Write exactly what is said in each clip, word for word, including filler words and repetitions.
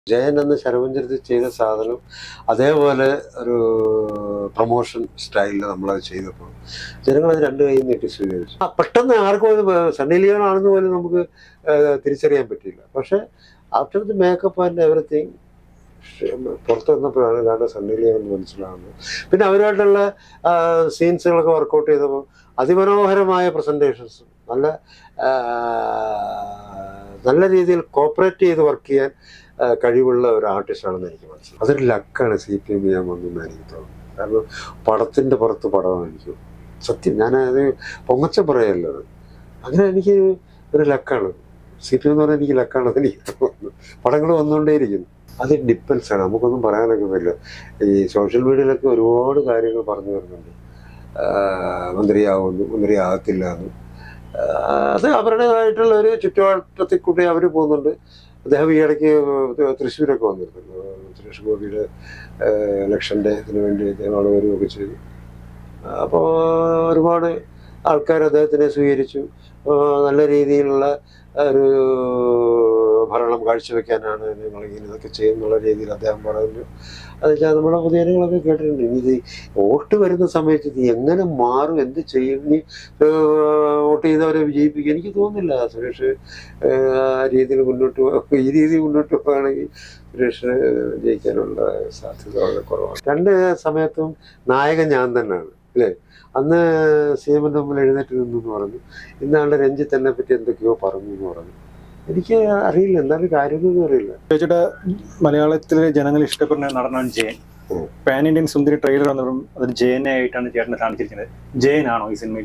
ജയൻ എന്ന ശരവഞ്ചരത്തിൽ ചെയ്ത സാധനം അതേപോലെ ഒരു പ്രൊമോഷൻ സ്റ്റൈലിൽ നമ്മളത് ചെയ്തപ്പോൾ ജനങ്ങളത് രണ്ട് കൈയും നീട്ടി സ്വീകരിച്ചു. പെട്ടെന്ന് ആർക്കും അത് സണ്ണി ലിയോൺ ആണെന്ന് പോലും നമുക്ക് തിരിച്ചറിയാൻ പറ്റിയില്ല. പക്ഷെ after the makeup and everything പുറത്ത് വന്നപ്പോഴാണ് ഇതാണ് സണ്ണി ലിയോൺ മനസ്സിലാവുന്നത്. പിന്നെ അവരുമായിട്ടുള്ള സീൻസുകളൊക്കെ വർക്കൗട്ട് ചെയ്തപ്പോൾ അതിമനോഹരമായ പ്രസൻറ്റേഷൻസും നല്ല നല്ല രീതിയിൽ കോപ്പറേറ്റ് ചെയ്ത് വർക്ക് ചെയ്യാൻ കഴിവുള്ള ഒരു ആർട്ടിസ്റ്റാണെന്ന് എനിക്ക് മനസ്സിലായി. അതൊരു ലക്കാണ് സി പി എം ചെയ്യാൻ വന്നെന്ന് എനിക്ക് തോന്നുന്നു. കാരണം പടത്തിൻ്റെ പുറത്ത് പടമാണ് എനിക്ക് സത്യം. ഞാനത് പൊങ്ങച്ച പറയല്ലോ, അങ്ങനെ എനിക്ക് ഒരു ലക്കാണ്. സി പി എം എന്ന് പറഞ്ഞാൽ എനിക്ക് ലക്കാണെന്ന് എനിക്ക് തോന്നുന്നു. പടങ്ങൾ വന്നുകൊണ്ടേയിരിക്കുന്നു. അത് ഡിപ്പെൻസാണ്, നമുക്കൊന്നും പറയാനൊക്കെ പറ്റില്ല. ഈ സോഷ്യൽ മീഡിയയിലൊക്കെ ഒരുപാട് കാര്യങ്ങൾ പറഞ്ഞു വരുന്നുണ്ട്. മന്ത്രിയാവുന്നു, മന്ത്രിയാകത്തില്ല എന്ന്. അത് അവരുടേതായിട്ടുള്ള ഒരു ചുറ്റുവട്ടത്തിൽ കൂടി അവർ പോകുന്നുണ്ട്. അദ്ദേഹം ഈ ഇടയ്ക്ക് തൃശ്ശൂരൊക്കെ വന്നിരുന്നു. സുരേഷ് ഗോപിയുടെ ഇലക്ഷൻ്റെ ഇതിനു വേണ്ടി അദ്ദേഹം അവിടെ വരികയൊക്കെ ചെയ്തു. അപ്പോൾ ഒരുപാട് ആൾക്കാർ അദ്ദേഹത്തിനെ സ്വീകരിച്ചു. നല്ല രീതിയിലുള്ള ഒരു ഭരണം കാഴ്ചവെക്കാനാണ് ഞങ്ങൾ ഇങ്ങനെ ഇതൊക്കെ ചെയ്യുന്നുള്ള രീതിയിൽ അദ്ദേഹം പറഞ്ഞു. അത് വെച്ചാൽ നമ്മുടെ പൊതുജനങ്ങളൊക്കെ കേട്ടിട്ടുണ്ട്. ഇനി ഇത് വോട്ട് വരുന്ന സമയത്ത് ഇത് എങ്ങനെ മാറും, എന്ത് ചെയ്യും, ഇനി വോട്ട് ചെയ്തവരെ വിജയിപ്പിക്കുക എനിക്ക് തോന്നുന്നില്ല. സുരേഷ് ആ രീതിയിൽ മുന്നോട്ട് ഈ രീതിയിൽ മുന്നോട്ട് പോകുകയാണെങ്കിൽ സുരേഷ് ജയിക്കാനുള്ള സാധ്യത വളരെ കുറവാണ്. രണ്ട് സമയത്തും നായകൻ ഞാൻ തന്നെയാണ് അല്ലേ. അന്ന് സി എമ്മിൻ്റെ മുമ്പിൽ എഴുന്നേറ്റ് നിന്നു എന്ന് പറഞ്ഞു. ഇന്നാളുടെ രഞ്ജിത്ത് എന്നെ പറ്റി എന്തൊക്കെയോ പറഞ്ഞു എന്ന് പറഞ്ഞു. എനിക്ക് അറിയില്ല എന്താണ് കാര്യമൊന്നും അറിയില്ല. ചേച്ചിയുടെ മലയാളത്തിലെ ജനങ്ങൾ ഇഷ്ടപ്പെടുന്ന നടനാണ് Jayan. Pan Indian Sundari trailer വന്നപ്പോഴും അത് ജയനെ ആയിട്ടാണ് ചേട്ടനെ കാണിച്ചിരിക്കുന്നത്. ജയനാണോ ഈ സിനിമയിൽ?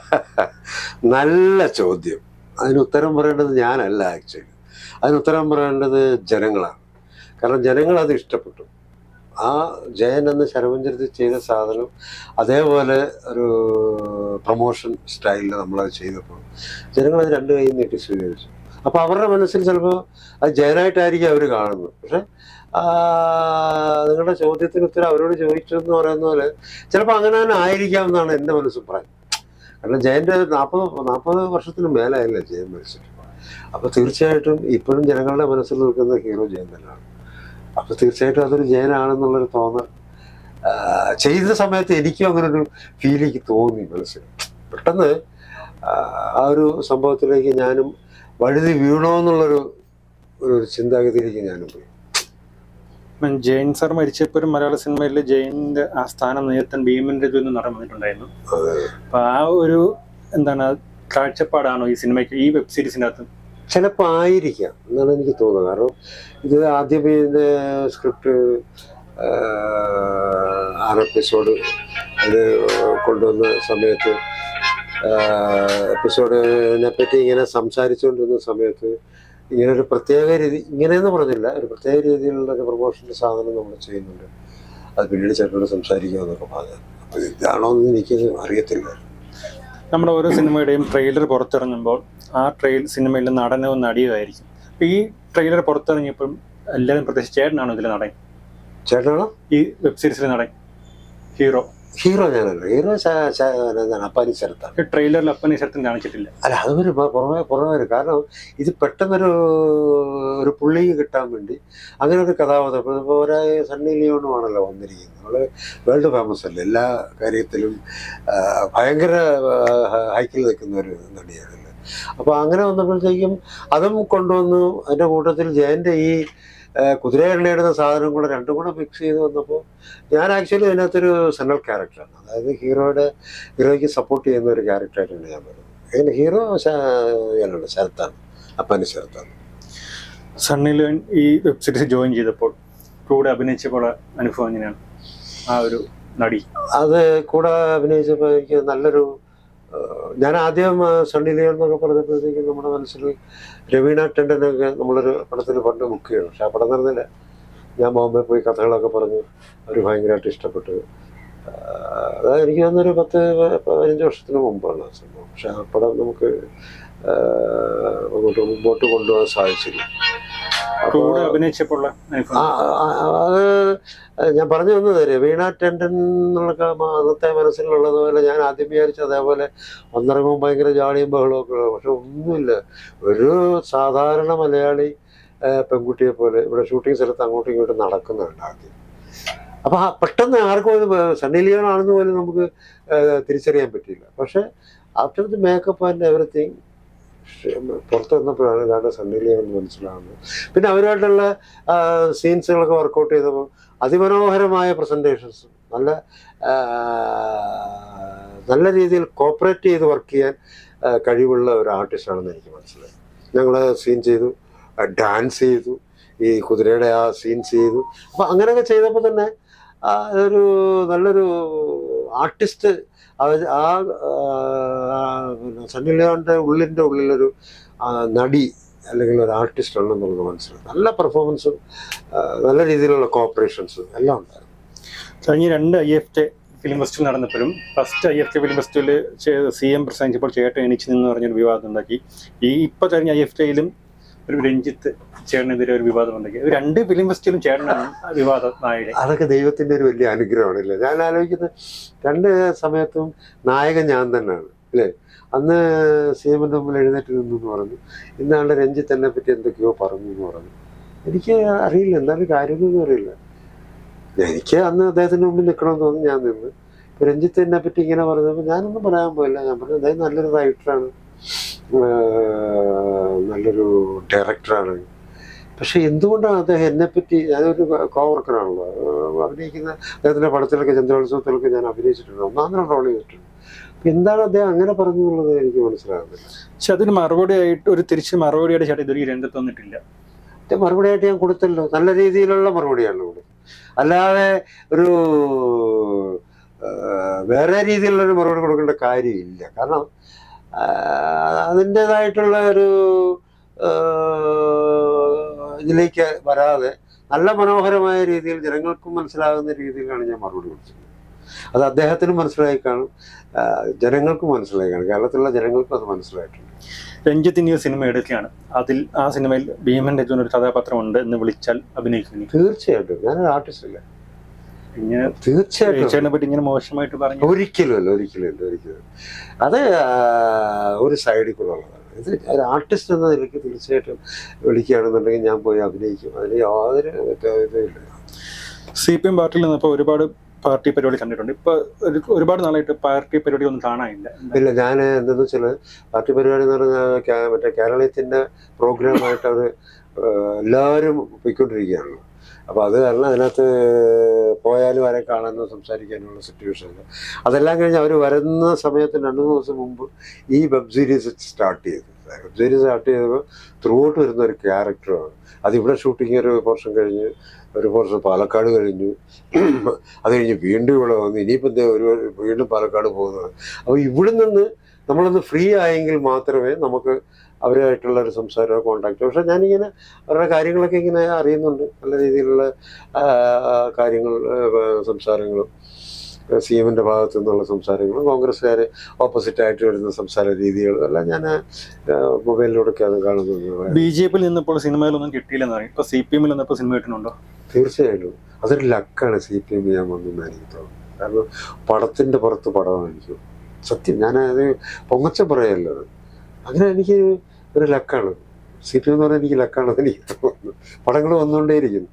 നല്ല ചോദ്യം. അതിന് ഉത്തരം പറയേണ്ടത് ഞാനല്ല, ആക്ച്വലി അതിന് ഉത്തരം പറയേണ്ടത് ജനങ്ങളാണ്. കാരണം ജനങ്ങൾ അത് ഇഷ്ടപ്പെട്ടു. ആ ജയൻ എന്ന ശരവഞ്ചരത്തിൽ ചെയ്ത സാധനം അതേപോലെ ഒരു പ്രൊമോഷൻ സ്റ്റൈലിൽ നമ്മളത് ചെയ്തപ്പോൾ ജനങ്ങളത് രണ്ട് കൈയും നീട്ടി സ്വീകരിച്ചു. അപ്പോൾ അവരുടെ മനസ്സിൽ ചിലപ്പോൾ അത് ജയനായിട്ടായിരിക്കും അവർ കാണുന്നത്. പക്ഷെ നിങ്ങളുടെ ചോദ്യത്തിന് ഉത്തരം അവരോട് ചോദിച്ചു എന്ന് പറയുന്ന പോലെ ചിലപ്പോൾ അങ്ങനെ തന്നെ ആയിരിക്കാം എന്നാണ് എൻ്റെ മനസ്സഭിപ്രായം. കാരണം ജയൻ്റെ നാൽപ്പത് നാൽപ്പത് വർഷത്തിന് മേലായല്ലേ ജയൻ മരിച്ചിട്ട്. അപ്പോൾ തീർച്ചയായിട്ടും ഇപ്പോഴും ജനങ്ങളുടെ മനസ്സിൽ നിൽക്കുന്ന ഹീറോ ജയൻ തന്നെയാണ്. അപ്പോൾ തീർച്ചയായിട്ടും അതൊരു ജയനാണെന്നുള്ളൊരു തോന്നൽ ചെയ്ത സമയത്ത് എനിക്കും അങ്ങനൊരു ഫീലിംഗ് തോന്നി മനസ്സിൽ. പെട്ടെന്ന് ആ ഒരു സംഭവത്തിലേക്ക് ഞാനും വഴുതി വീണോ എന്നുള്ളൊരു ഒരു ചിന്താഗതിയിലേക്ക് ഞാനും പോയി. ജയൻ സാർ മരിച്ചപ്പോഴും മലയാള സിനിമയിൽ ജയന്റെ ആ സ്ഥാനം നേരത്തെ ഭീമന്റെ നിന്ന് നടന്നു വന്നിട്ടുണ്ടായിരുന്നു. അപ്പൊ ആ ഒരു എന്താണ് കാഴ്ചപ്പാടാണോ ഈ സിനിമയ്ക്ക്, ഈ വെബ് സീരീസിൻ്റെ അകത്ത്? ചിലപ്പോൾ ആയിരിക്കാം എന്നാണ് എനിക്ക് തോന്നുന്നത്. കാരണം ഇത് ആദ്യമേ ഇതിൻ്റെ സ്ക്രിപ്റ്റ് ആറ് എപ്പിസോഡ് അത് കൊണ്ടുവന്ന സമയത്ത് എപ്പിസോഡിനെ പറ്റി ഇങ്ങനെ സംസാരിച്ചുകൊണ്ടിരുന്ന സമയത്ത് ഇങ്ങനൊരു പ്രത്യേക രീതി, ഇങ്ങനെയെന്ന് പറഞ്ഞില്ല, ഒരു പ്രത്യേക രീതിയിലുള്ള ഒരു പ്രൊമോഷൻ്റെ സാധനം നമ്മൾ ചെയ്യുന്നുണ്ട്, അത് പിന്നീട് ചേട്ടനോട് സംസാരിക്കാമെന്നൊക്കെ പറഞ്ഞു. അപ്പോൾ ഇതാണോ എന്ന് എനിക്ക് അറിയത്തില്ല. നമ്മുടെ ഓരോ സിനിമയുടെയും ട്രെയിലർ പുറത്തിറങ്ങുമ്പോൾ ആ ട്രെയിൽ സിനിമയിലെ നടനോ നടിയോ ആയിരിക്കും. അപ്പോൾ ഈ ട്രെയിലർ പുറത്തിറങ്ങിയപ്പോൾ എല്ലാവരും പ്രത്യേകിച്ച് ചേട്ടനാണോ ഇതിലെ നടൻ? ചേട്ടനാണോ ഈ വെബ് സീരീസിലെ നടൻ? ഹീറോ ഹീറോ ഞാനല്ല, ഹീറോ അപ്പാനി ശരത്താണ്. ട്രെയിലറിൽ അപ്പാനി ശരത്തും കാണിച്ചിട്ടില്ല. അല്ല, അതൊരു പുറമെ പുറമെ വരും. കാരണം ഇത് പെട്ടെന്നൊരു ഒരു പുള്ളി കിട്ടാൻ വേണ്ടി അങ്ങനെ ഒരു കഥാപാത്രം. ഇപ്പോൾ ഒരേ സണ്ണി ലിയോണുമാണല്ലോ വന്നിരിക്കുന്നത്. നമ്മൾ വേൾഡ് ഫേമസ് അല്ലേ, എല്ലാ കാര്യത്തിലും ഭയങ്കര ഹൈക്കിൽ നിൽക്കുന്ന ഒരു നടിയാണല്ലേ. അപ്പോൾ അങ്ങനെ വന്നപ്പോഴത്തേക്കും അതും കൊണ്ടുവന്നു. അതിൻ്റെ കൂട്ടത്തിൽ ജയൻ്റെ ഈ കുതിരയെണ്ണയിടുന്ന സാധനം കൂടെ രണ്ടും കൂടെ മിക്സ് ചെയ്ത് വന്നപ്പോൾ ഞാൻ ആക്ച്വലി അതിനകത്തൊരു സെൻട്രൽ ക്യാരക്ടറാണ്. അതായത് ഹീറോയുടെ ഹീറോയ്ക്ക് സപ്പോർട്ട് ചെയ്യുന്ന ഒരു ക്യാരക്ടറായിട്ടാണ് ഞാൻ പറയുന്നത്. അതിന് ഹീറോ ഞാനുണ്ട്, ശരത്താണ്, അപ്പാനി ശരത്താണ്. സണ്ണി ലിയോൺ ഈ വെബ് സീരീസ് ജോയിൻ ചെയ്തപ്പോൾ കൂടെ അഭിനയിച്ചപ്പോൾ അനുഭവം എങ്ങനെയാണ്? ആ ഒരു നടി അത് കൂടെ അഭിനയിച്ചപ്പോൾ എനിക്ക് നല്ലൊരു, ഞാൻ ആദ്യം സണ്ണി ലിയോൺ എന്നൊക്കെ പറഞ്ഞപ്പോഴത്തേക്കും നമ്മുടെ മനസ്സിൽ രവീണ ടണ്ടനൊക്കെ നമ്മളൊരു പടത്തിൽ പണ്ട് ബുക്ക് ചെയ്യണം. പക്ഷെ ആ പടം നടന്നില്ല. ഞാൻ ബോംബെ പോയി കഥകളൊക്കെ പറഞ്ഞു, അവർ ഭയങ്കരമായിട്ട് ഇഷ്ടപ്പെട്ടു. അതായത് എനിക്ക് തോന്നുന്നൊരു പത്ത് പതിനഞ്ച് വർഷത്തിന് മുമ്പാണ് ആ സംഭവം. പക്ഷെ ആ പടം നമുക്ക് അങ്ങോട്ട് മുമ്പോട്ട് കൊണ്ടുപോകാൻ സാധിച്ചില്ല. കൂടെ അഭിനയിച്ചപ്പോൾ അത് ഞാൻ പറഞ്ഞു വന്നത് രവീണ ടണ്ടൻ എന്നുള്ള അന്നത്തെ മനസ്സിലുള്ളതുപോലെ ഞാൻ ആദ്യം വിചാരിച്ചു അതേപോലെ ഒന്നിറങ്ങുമ്പോൾ ഭയങ്കര ജാളിയും ബഹളവും ഒക്കെ ഉള്ളത്. പക്ഷെ ഒന്നുമില്ല, ഒരു സാധാരണ മലയാളി പെൺകുട്ടിയെ പോലെ ഇവിടെ ഷൂട്ടിംഗ് സ്ഥലത്ത് അങ്ങോട്ടും ഇങ്ങോട്ടും നടക്കുന്നുണ്ട് ആദ്യം. അപ്പം പെട്ടെന്ന് ആർക്കും അത് സണ്ണി ലിയോൺ ആണെന്ന് പോലും നമുക്ക് തിരിച്ചറിയാൻ പറ്റിയില്ല. പക്ഷെ after the makeup and everything പുറത്ത് വന്നപ്പോഴാണ് ഇതാണ് സണ്ണി ലിയോൺ മനസ്സിലാവുന്നത്. പിന്നെ അവരുമായിട്ടുള്ള സീൻസുകളൊക്കെ വർക്കൗട്ട് ചെയ്തപ്പോൾ അതിമനോഹരമായ പ്രസൻറ്റേഷൻസ്, നല്ല നല്ല രീതിയിൽ കോപ്പറേറ്റ് ചെയ്ത് വർക്ക് ചെയ്യാൻ കഴിവുള്ള ഒരു ആർട്ടിസ്റ്റാണെന്ന് എനിക്ക് മനസ്സിലായി. ഞങ്ങൾ സീൻ ചെയ്തു, ഡാൻസ് ചെയ്തു, ഈ കുതിരയുടെ ആ സീൻസ് ചെയ്തു. അപ്പം അങ്ങനെയൊക്കെ ചെയ്തപ്പോൾ തന്നെ ഒരു നല്ലൊരു ആർട്ടിസ്റ്റ് ആ പിന്നെ സണ്ണി ലിയോണിൻ്റെ ഉള്ളിൻ്റെ ഉള്ളിലൊരു നടി അല്ലെങ്കിൽ ഒരു ആർട്ടിസ്റ്റ് ഉണ്ടെന്നുള്ളത് മനസ്സിലായി. നല്ല പെർഫോമൻസും നല്ല രീതിയിലുള്ള കോപ്പറേഷൻസും എല്ലാം ഉണ്ടായിരുന്നു. കഴിഞ്ഞ രണ്ട് I F T film festival നടന്നപ്പോഴും first I F T film ഫെസ്റ്റിവലിൽ സി എം പ്രസംഗിച്ചപ്പോൾ ചേട്ടൻ എണീച്ച് നിന്ന് പറഞ്ഞൊരു വിവാദം ഉണ്ടാക്കി. ഈ ഇപ്പോൾ കഴിഞ്ഞ ഐ എഫ് ടെയിലും ഒരു രഞ്ജിത്ത് ചേട്ടനെതിരെ ഒരു വിവാദം ഉണ്ടാക്കി. രണ്ട് ഫിലിം ഫെസ്റ്റിവലും ചേട്ടനാണ് വിവാദ നായകൻ. അതൊക്കെ ദൈവത്തിൻ്റെ ഒരു വലിയ അനുഗ്രഹമാണല്ലേ. ഞാൻ ആലോചിക്കുന്നത് രണ്ട് സമയത്തും നായകൻ ഞാൻ തന്നെയാണ് അല്ലേ. അന്ന് സി എമ്മിൻ്റെ മുമ്പിൽ എഴുന്നേറ്റ് നിന്നു എന്ന് പറഞ്ഞു, ഇന്നാളുടെ രഞ്ജിത്ത് എന്നെ പറ്റി എന്തൊക്കെയോ പറഞ്ഞു എന്ന് പറഞ്ഞു. എനിക്ക് അറിയില്ല എന്താണ് കാര്യമൊന്നും അറിയില്ല. എനിക്ക് അന്ന് അദ്ദേഹത്തിൻ്റെ മുമ്പിൽ നിൽക്കണമെന്ന് തോന്നി, ഞാൻ നിന്ന്. ഇപ്പോൾ രഞ്ജിത്ത് എന്നെ പറ്റി ഇങ്ങനെ പറഞ്ഞപ്പോൾ ഞാനൊന്നും പറയാൻ പോയില്ല. ഞാൻ പറഞ്ഞു അദ്ദേഹം നല്ലൊരു റൈറ്ററാണ്, നല്ലൊരു ഡയറക്ടറാണ്. പക്ഷെ എന്തുകൊണ്ടാണ് അദ്ദേഹം എന്നെപ്പറ്റി, ഞാനൊരു കോവർക്കറാണല്ലോ, അഭിനയിക്കുന്ന അദ്ദേഹത്തിൻ്റെ പടത്തിലൊക്കെ ചന്ദ്രോത്സവത്തിലൊക്കെ ഞാൻ അഭിനയിച്ചിട്ടുണ്ട്, ഒന്നാം റോൾ ചെയ്തിട്ടുണ്ട്. എന്താണ് അദ്ദേഹം അങ്ങനെ പറഞ്ഞു എന്നുള്ളത് എനിക്ക് മനസ്സിലാകുന്നില്ല. പക്ഷെ അതിന് മറുപടിയായിട്ട് ഒരു തിരിച്ച് മറുപടിയായിട്ട് ചേട്ടൻ ഇതൊരു രംഗത്ത് വന്നിട്ടില്ല. മറുപടിയായിട്ട് ഞാൻ കൊടുത്തല്ലോ, നല്ല രീതിയിലുള്ള മറുപടിയാണ് കൊടുത്തത്. അല്ലാതെ ഒരു വേറെ രീതിയിലുള്ളൊരു മറുപടി കൊടുക്കേണ്ട കാര്യമില്ല. കാരണം അതിൻ്റേതായിട്ടുള്ള ഒരു ഇതിലേക്ക് വരാതെ നല്ല മനോഹരമായ രീതിയിൽ ജനങ്ങൾക്കും മനസ്സിലാകുന്ന രീതിയിലാണ് ഞാൻ മറുപടി കൊടുത്തത്. അത് അദ്ദേഹത്തിനും മനസ്സിലായി കാണും, ജനങ്ങൾക്കും മനസ്സിലായി കാണും, കേരളത്തിലുള്ള ജനങ്ങൾക്കും അത് മനസ്സിലായിട്ടുണ്ട്. രഞ്ജിത്ത് ഈ സിനിമ എടുക്കുകയാണ്, അതിൽ ആ സിനിമയിൽ ഭീമൻ രഞ്ജൻ ഒരു കഥാപാത്രം ഉണ്ട് എന്ന് വിളിച്ചാൽ അഭിനയിക്കുന്നു? തീർച്ചയായിട്ടും. ഞാനൊരു ആർട്ടിസ്റ്റ് അല്ലേ. ഇങ്ങനെ തീർച്ചയായിട്ടും പറ്റി ഇങ്ങനെ മോശമായിട്ട് പറഞ്ഞു? ഒരിക്കലും അല്ല, ഒരിക്കലും അല്ല, ഒരിക്കലും. അത് ഒരു സൈഡിൽ കൂടെ ഉള്ളതാണ്. ഇത് ഒരു ആർട്ടിസ്റ്റ് എന്ന നിലയ്ക്ക് തീർച്ചയായിട്ടും വിളിക്കുകയാണെന്നുണ്ടെങ്കിൽ ഞാൻ പോയി അഭിനയിക്കും. അതിന് യാതൊരു ഇതുമില്ല. സി പി എം പാർട്ടിയിൽ നിന്നപ്പോൾ ഒരുപാട് പാർട്ടി പരിപാടി കണ്ടിട്ടുണ്ട്. ഇപ്പൊ ഒരുപാട് നാളായിട്ട് പാർട്ടി പരിപാടി ഒന്നും കാണാനില്ല. ഇല്ല, ഞാൻ എന്താണെന്ന് വെച്ചാൽ പാർട്ടി പരിപാടി എന്ന് പറഞ്ഞാൽ മറ്റേ കേരളത്തിൻ്റെ പ്രോഗ്രാമായിട്ട് അവർ എല്ലാവരും പോയിക്കൊണ്ടിരിക്കുകയാണല്ലോ. അപ്പോൾ അത് കാരണം അതിനകത്ത് പോയാലും ആരെ കാണാനോ സംസാരിക്കാനുള്ള സിറ്റുവേഷനില്ല. അതെല്ലാം കഴിഞ്ഞ് അവർ വരുന്ന സമയത്ത് രണ്ട് മൂന്ന് ദിവസം മുമ്പ് ഈ വെബ് സീരീസ് സ്റ്റാർട്ട് ചെയ്തു. വെബ് സീരീസ് സ്റ്റാർട്ട് ചെയ്തപ്പോൾ ത്രൂ ഔട്ട് വരുന്ന ഒരു ക്യാരക്ടറാണ്. അതിവിടെ ഷൂട്ടിങ് ഒരു പോർഷൻ കഴിഞ്ഞ്, ഒരു പോർഷൻ പാലക്കാട് കഴിഞ്ഞു, അത് കഴിഞ്ഞ് വീണ്ടും ഇവിടെ വന്നു, ഇനിയിപ്പോൾ എന്താ ഒരു വീണ്ടും പാലക്കാട് പോകുന്നത്. അപ്പോൾ ഇവിടെ നിന്ന് നമ്മളൊന്ന് ഫ്രീ ആയെങ്കിൽ മാത്രമേ നമുക്ക് അവരുമായിട്ടുള്ള ഒരു സംസാരമോ കോണ്ടാക്റ്റോ. പക്ഷെ ഞാനിങ്ങനെ അവരുടെ കാര്യങ്ങളൊക്കെ ഇങ്ങനെ അറിയുന്നുണ്ട്, നല്ല രീതിയിലുള്ള കാര്യങ്ങൾ, സംസാരങ്ങളും സി എമ്മിൻ്റെ ഭാഗത്തു നിന്നുള്ള സംസാരങ്ങളും കോൺഗ്രസ്സുകാർ ഓപ്പോസിറ്റായിട്ട് വരുന്ന സംസാര രീതികളും എല്ലാം ഞാൻ മൊബൈലിലൂടെയൊക്കെ അത് കാണുന്നത്. ബി ജെ പിയിൽ നിന്നപ്പോൾ സിനിമയിലൊന്നും കിട്ടിയില്ലെന്ന് പറയും, ഇപ്പോൾ സി പി എമ്മിൽ നിന്നപ്പോൾ സിനിമ കിട്ടുന്നുണ്ടോ? തീർച്ചയായിട്ടും അതൊരു ലക്കാണ് സി പി എം ചെയ്യാൻ വന്നെന്ന് എനിക്ക് തോന്നുന്നു. കാരണം പടത്തിൻ്റെ പുറത്ത് പടമാണ് എനിക്ക് സത്യം. ഞാനത് പൊങ്ങച്ച പറയല്ലോ, അത് അങ്ങനെ എനിക്ക് ഒരു ലക്കാണ്. സി പി എം എന്ന് പറഞ്ഞാൽ എനിക്ക് ലക്കാണെന്ന് എനിക്ക് തോന്നുന്നു. പടങ്ങൾ വന്നുകൊണ്ടേയിരിക്കുന്നു.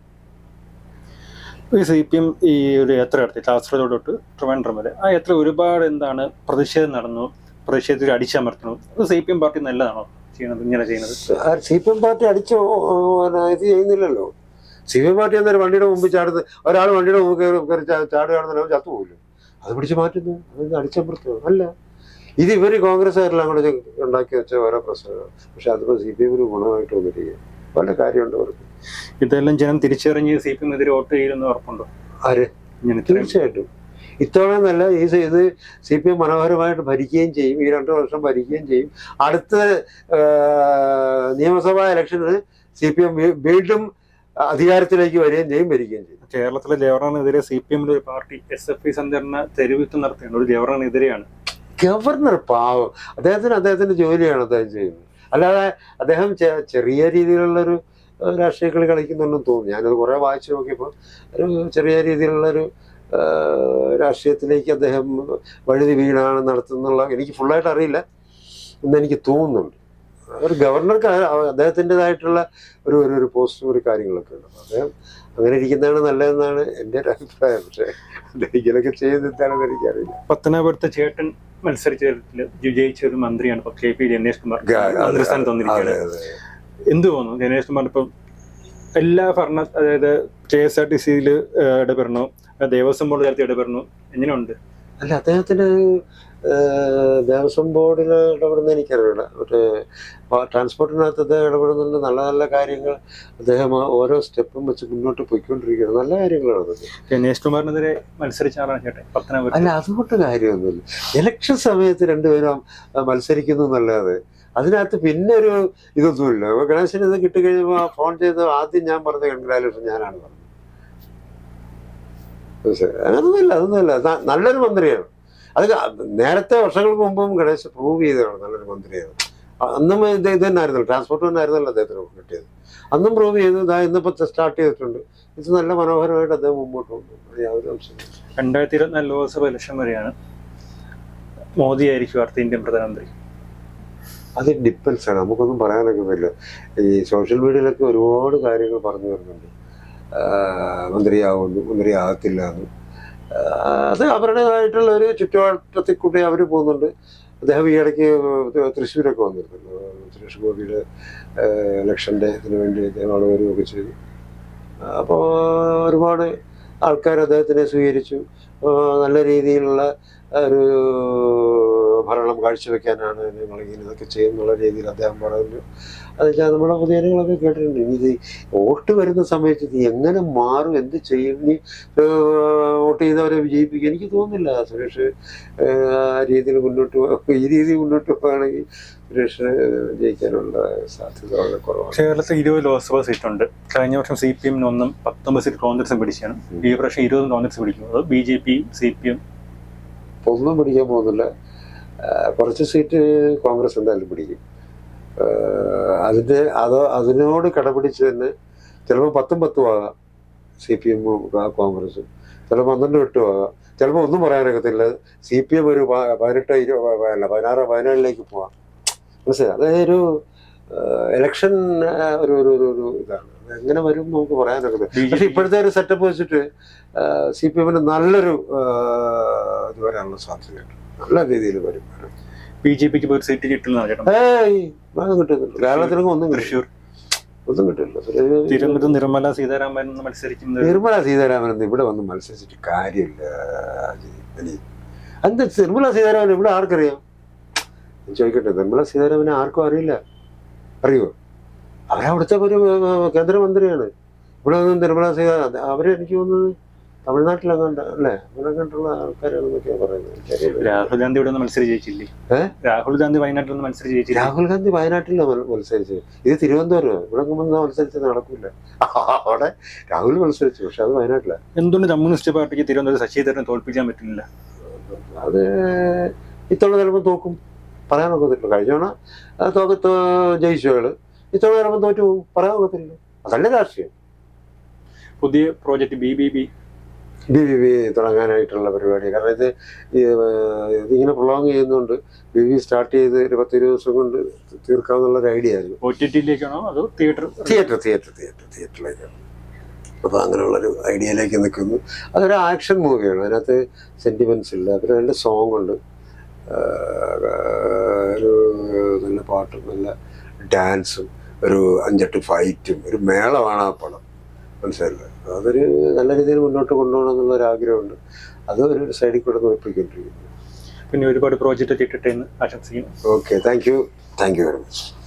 ഈ സി പി എം ഈ ഒരു യാത്ര നടത്തി കാസർഗോഡ് തൊട്ട് ട്രിവാൻഡ്രം വരെ, ആ യാത്ര ഒരുപാട് എന്താണ് പ്രതിഷേധം നടന്നു, പ്രതിഷേധത്തിൽ അടിച്ചമർത്തുന്നു. അത് സി പി എം പാർട്ടി നല്ലതാണോ ചെയ്യുന്നത്, ഇങ്ങനെ ചെയ്യുന്നത്? സി പി എം പാർട്ടി അടിച്ച് ഇത് ചെയ്യുന്നില്ലല്ലോ. സി പി എം പാർട്ടി എന്നൊരു വണ്ടിയുടെ മുമ്പ് ചാടുന്നത്, ഒരാൾ വണ്ടിയുടെ മുമ്പ് കയറി ചാടുകയാണെന്നല്ലോ ചത്തുപോകില്ല. അത് പിടിച്ച് മാറ്റുന്നു, അത് അടിച്ചമർത്തുന്നു. അല്ല, ഇത് ഇവർ കോൺഗ്രസ്സുകാരെല്ലാം കൂടെ ഉണ്ടാക്കി വെച്ച ഓരോ പ്രശ്നമാണ്. പക്ഷെ അതിപ്പോൾ സി പി എമ്മിന് ഗുണമായിട്ട് വന്നിരിക്കുക പല കാര്യമുണ്ട് അവർക്ക്. ഇതെല്ലാം ജനം തിരിച്ചറിഞ്ഞ് സി പി എമ്മിനെതിരെ വോട്ട് ചെയ്യുമെന്ന് ഉറപ്പുണ്ടോ? ആര്? തീർച്ചയായിട്ടും. ഇത്തവണ എന്നല്ല, ഈ ഇത് സി പി എം മനോഹരമായിട്ട് ഭരിക്കുകയും ചെയ്യും, ഈ രണ്ടു വർഷം ഭരിക്കുകയും ചെയ്യും. അടുത്ത നിയമസഭാ ഇലക്ഷന് സി പി എം വീണ്ടും അധികാരത്തിലേക്ക് വരികയും ചെയ്യും, ഭരിക്കുകയും ചെയ്യും. കേരളത്തിലെ ഗവർണറിനെതിരെ സി പി എമ്മിന്റെ ഒരു പാർട്ടി എസ് എഫ് ഐ സംഘടന തെരുവിത്ത് നടത്തുകയാണ്, ഒരു ഗവർണറിനെതിരെയാണ്. ഗവർണർ പാവം, അദ്ദേഹത്തിന് അദ്ദേഹത്തിന്റെ ജോലിയാണ് അദ്ദേഹം ചെയ്യുന്നത്. അല്ലാതെ അദ്ദേഹം ചെറിയ രീതിയിലുള്ളൊരു രാഷ്ട്രീയ കളി കളിക്കുന്നുണ്ടെന്ന് തോന്നുന്നു. ഞാനത് കുറേ വായിച്ചു നോക്കിയപ്പോൾ ഒരു ചെറിയ രീതിയിലുള്ളൊരു രാഷ്ട്രീയത്തിലേക്ക് അദ്ദേഹം വഴുതി വീണാണ് നടത്തുന്നുള്ള എനിക്ക് ഫുള്ളായിട്ട് അറിയില്ല എന്നെനിക്ക് തോന്നുന്നുണ്ട്. ഒരു ഗവർണർക്ക് അദ്ദേഹത്തിൻ്റെതായിട്ടുള്ള ഒരു ഒരു ഒരു പോസ്റ്റും ഒരു കാര്യങ്ങളൊക്കെ ഉണ്ട്. അദ്ദേഹം അങ്ങനെ ഇരിക്കുന്നതാണ് നല്ലതെന്നാണ് എൻ്റെ ഒരു അഭിപ്രായം. പക്ഷേ എന്തെങ്കിലുമൊക്കെ ചെയ്തെത്താണെന്ന് എനിക്കറിയില്ല. പത്തനാപുരത്തെ ചേട്ടൻ മത്സരിച്ചതിൽ വിജയിച്ച ഒരു മന്ത്രിയാണ് ഇപ്പൊ കെ പി രമേശ് കുമാർ മന്ത്രിസ്ഥാനത്ത് വന്നിരിക്കുന്നത്. എന്ത് തോന്നുന്നു രമേശ് കുമാർ ഇപ്പം എല്ലാ ഭരണ അതായത് കെ എസ് ആർ ടി സിയിൽ ഇടപെടണോ, ദേവസ്വം ബോർഡ് തലത്തിൽ ഇടപെടണോ, എങ്ങനെയുണ്ട്? അല്ല, അദ്ദേഹത്തിന് ദേവസ്വം ബോർഡിൽ ഇടപെടുന്ന എനിക്കറിയില്ല. മറ്റേ ട്രാൻസ്പോർട്ടിനകത്ത് അദ്ദേഹം ഇടപെടുന്നുണ്ട്. നല്ല നല്ല കാര്യങ്ങൾ അദ്ദേഹം ഓരോ സ്റ്റെപ്പും വെച്ച് മുന്നോട്ട് പോയിക്കൊണ്ടിരിക്കുകയാണ്. നല്ല കാര്യങ്ങളാണ് അതൊക്കെ. രമേശ് കുമാറിനെതിരെ മത്സരിച്ച ആളാണ് ചേട്ടൻ പത്തനാപുരം. അല്ല, അതുകൊണ്ട് കാര്യമൊന്നുമില്ല. ഇലക്ഷൻ സമയത്ത് രണ്ടുപേരും മത്സരിക്കുന്നു എന്നല്ലാതെ അതിനകത്ത് പിന്നെ ഒരു ഇതൊന്നുമില്ല. ഗണേശന് ഇത് കിട്ടിക്കഴിഞ്ഞപ്പോൾ ഫോൺ ചെയ്ത് ആദ്യം ഞാൻ പറഞ്ഞ കൺഗ്രാജുലേഷൻ ഞാനാണ് പറഞ്ഞത്. അങ്ങനൊന്നുമില്ല, അതൊന്നുമില്ല. നല്ലൊരു മന്ത്രിയാണ്. അത് നേരത്തെ വർഷങ്ങൾക്ക് മുമ്പും ഗണേശ് പ്രൂവ് ചെയ്തതാണ് നല്ലൊരു മന്ത്രിയാണ്. അന്നും ഇത് ഇത് തന്നെയായിരുന്നല്ലോ, ട്രാൻസ്പോർട്ട് തന്നെയായിരുന്നല്ലോ അദ്ദേഹത്തിന് കിട്ടിയത്. അന്നും പ്രൂവ് ചെയ്ത് ഇതാ ഇന്നിപ്പോൾ സ്റ്റാർട്ട് ചെയ്തിട്ടുണ്ട്. ഇത് നല്ല മനോഹരമായിട്ട് അദ്ദേഹം മുമ്പോട്ട് കൊണ്ടുപോകും. യാതൊരു അംശമില്ല. രണ്ടായിരത്തി ഇരുപത്തിനാല് ലോക്സഭ ഇലക്ഷൻ വരെയാണ്. മോദി ആയിരിക്കും അടുത്ത ഇന്ത്യൻ പ്രധാനമന്ത്രി. അത് ഡിപ്പെൻസ് ആണ്, നമുക്കൊന്നും പറയാനൊക്കെ പറ്റില്ല. ഈ സോഷ്യൽ മീഡിയയിലൊക്കെ ഒരുപാട് കാര്യങ്ങൾ പറഞ്ഞു വരുന്നുണ്ട്. മന്ത്രിയാവുന്നു, മന്ത്രിയാകത്തില്ല എന്ന്. അത് അവരുടേതായിട്ടുള്ള ഒരു ചുറ്റുവട്ടത്തിൽ കൂടി അവർ പോകുന്നുണ്ട്. അദ്ദേഹം ഈ ഇടയ്ക്ക് തൃശ്ശൂരൊക്കെ വന്നിരുന്നല്ലോ, സുരേഷ് ഗോപിയുടെ ഇലക്ഷൻ്റെ ഇതിനു വേണ്ടി അദ്ദേഹം അവിടെ വരികയൊക്കെ ചെയ്തു. അപ്പോൾ ഒരുപാട് ആൾക്കാർ അദ്ദേഹത്തിനെ സ്വീകരിച്ചു. നല്ല രീതിയിലുള്ള ഒരു ഭരണം കാഴ്ചവെക്കാനാണ് ഞങ്ങൾ ഇങ്ങനെ ഇതൊക്കെ ചെയ്യുന്നുള്ള രീതിയിൽ അദ്ദേഹം പറഞ്ഞു. അത് വെച്ചാൽ നമ്മുടെ പൊതുജനങ്ങളൊക്കെ കേട്ടിട്ടുണ്ട്. ഇനി ഇത് വോട്ട് വരുന്ന സമയത്ത് ഇത് എങ്ങനെ മാറും, എന്ത് ചെയ്യും, ഇനി വോട്ട് ചെയ്തവരെ വിജയിപ്പിക്കുക എനിക്ക് തോന്നുന്നില്ല. സുരേഷ് ആ രീതിയിൽ മുന്നോട്ട് ഈ രീതിയിൽ മുന്നോട്ട് പോകുകയാണെങ്കിൽ സുരേഷിന് ജയിക്കാനുള്ള സാധ്യത വളരെ കുറവാണ്. കേരളത്തിൽ ഇരുപത് ലോക്സഭാ സീറ്റുണ്ട്. കഴിഞ്ഞ വർഷം സി പി എമ്മിന് ഒന്നും പത്തൊമ്പത് സീറ്റ് കോൺഗ്രസും പിടിച്ചാണ്. ഈ വർഷം ഇരുപതും കോൺഗ്രസ് പിടിക്കും. അത് B J P C P M ഒന്നും പിടിക്കാൻ പോകുന്നില്ല. കുറച്ച് സീറ്റ് കോൺഗ്രസ് എന്തായാലും പിടിക്കും. അതിൻ്റെ അതോ അതിനോട് കടപിടിച്ച് തന്നെ ചിലപ്പോൾ പത്തും പത്തും ആകാം സി പി എമ്മും കോൺഗ്രസും, ചിലപ്പോൾ പന്ത്രണ്ട് എട്ടും ആകാം, ചിലപ്പോൾ ഒന്നും പറയാനൊക്കത്തില്ല. സി പി എം ഒരു പതിനെട്ട് ഇരുപത് അല്ല പതിനാറ് പതിനേഴിലേക്ക് പോവാം. മനസ്സിലായി? അതായത് ഒരു ഇലക്ഷൻ ഒരു ഒരു ഒരു ഇതാണ്. എങ്ങനെ വരും നമുക്ക് പറയാനൊക്കെ. പക്ഷെ ഇപ്പോഴത്തെ ഒരു സെറ്റപ്പ് വെച്ചിട്ട് സി പി എമ്മിന് നല്ലൊരു ഇത് വരാനുള്ള സാധ്യതയുണ്ട്. നല്ല രീതിയിൽ വരും. ബി ജെ പിക്ക് ഒരു സീറ്റ് കിട്ടില്ല. ഏയ് ഒന്നും കിട്ടുന്നില്ല. കേരളത്തിലും ഒന്നും തൃശ്ശൂർ ഒന്നും കിട്ടില്ല. തിരുവനന്തപുരം നിർമ്മല സീതാരാമൻ മത്സരിക്കുന്നത്. നിർമ്മല സീതാരാമൻ ഇവിടെ വന്ന് മത്സരിച്ചിട്ട് കാര്യമില്ല. എന്താ നിർമ്മല സീതാരാമൻ ഇവിടെ ആർക്കറിയാം? ചോദിക്കട്ടെ, നിർമ്മല സീതാരാമനെ ആർക്കും അറിയില്ല. അറിയോ? അവരവിടുത്തെ ഒരു കേന്ദ്രമന്ത്രിയാണ്. ഇവിടെ ഒന്നും നിർമ്മല സീതാരാമൻ അവര് എനിക്ക് തോന്നുന്നത് തമിഴ്നാട്ടിലങ്ങാണ്ട് അല്ലേ, അങ്ങനെ കണ്ടുള്ള ആൾക്കാരാണെന്നൊക്കെയാണ് പറയുന്നത്. രാഹുൽ ഗാന്ധി ഇവിടെ മത്സരം ജയിച്ചില്ലേ? ഏഹ് രാഹുൽ ഗാന്ധി വയനാട്ടിൽ നിന്ന് മത്സരം ജയിച്ചില്ല. രാഹുൽ ഗാന്ധി വയനാട്ടിലാണ് മത്സരിച്ചത്. ഇത് തിരുവനന്തപുരം. ഇവിടെ മത്സരിച്ചത് നടക്കില്ല. അവിടെ രാഹുൽ മത്സരിച്ചു, പക്ഷെ അത് വയനാട്ടിലാണ്. എന്തുകൊണ്ട് കമ്മ്യൂണിസ്റ്റ് പാർട്ടിക്ക് തിരുവനന്തപുരം ശശിധരനെ തോൽപ്പിക്കാൻ പറ്റുന്നില്ല? അത് ഇത്തവണ ചിലപ്പോൾ തോക്കും, പറയാൻ ഒക്കത്തില്ല. കഴിഞ്ഞ തവണ തോക്ക ജയിച്ചു അയാള്, ഇത്തവണ ചിലപ്പോൾ തോറ്റു പോകും, പറയാൻ ഒക്കത്തില്ല. അതല്ലേ രാഷ്ട്രീയം. പുതിയ project B B B B B B തുടങ്ങാനായിട്ടുള്ള പരിപാടി. കാരണം ഇത് ഇതിങ്ങനെ പ്രൊളോങ് ചെയ്യുന്നുണ്ട്. ബി ബി സ്റ്റാർട്ട് ചെയ്ത് ഒരു പത്ത് ഇരുപത് ദിവസം കൊണ്ട് തീർക്കാമെന്നുള്ളൊരു ഐഡിയ ആയിരുന്നു. ഒ ടി ടിയിലേക്കാണോ അതോ തിയേറ്റർ തിയേറ്റർ തിയേറ്റർ തിയേറ്റർ തിയേറ്ററിലേക്കാണ്. അപ്പോൾ അങ്ങനെയുള്ളൊരു ഐഡിയയിലേക്ക് നിൽക്കുന്നു. അതൊരു ആക്ഷൻ മൂവിയാണ്. അതിനകത്ത് സെൻറ്റിമെൻറ്റ്സ് ഇല്ല. അതിന് നല്ല സോങ് ഉണ്ട്, ഒരു നല്ല പാട്ടും നല്ല ഡാൻസും ഒരു അഞ്ചെട്ട് ഫൈറ്റും ഒരു മേളമാണ് ആ പടം. മനസ്സിലായില്ല? അതൊരു നല്ല രീതിയിൽ മുന്നോട്ട് കൊണ്ടുപോകണം എന്നുള്ളൊരു ആഗ്രഹമുണ്ട്. അത് ഒരു സൈഡിൽ കൂടെ നോക്കിക്കൊണ്ടിരിക്കുന്നു. പിന്നെ ഒരുപാട് പ്രോജക്റ്റ് കിട്ടട്ടെ എന്ന് ആശംസിക്കുന്നു. Okay, thank you thank you very much.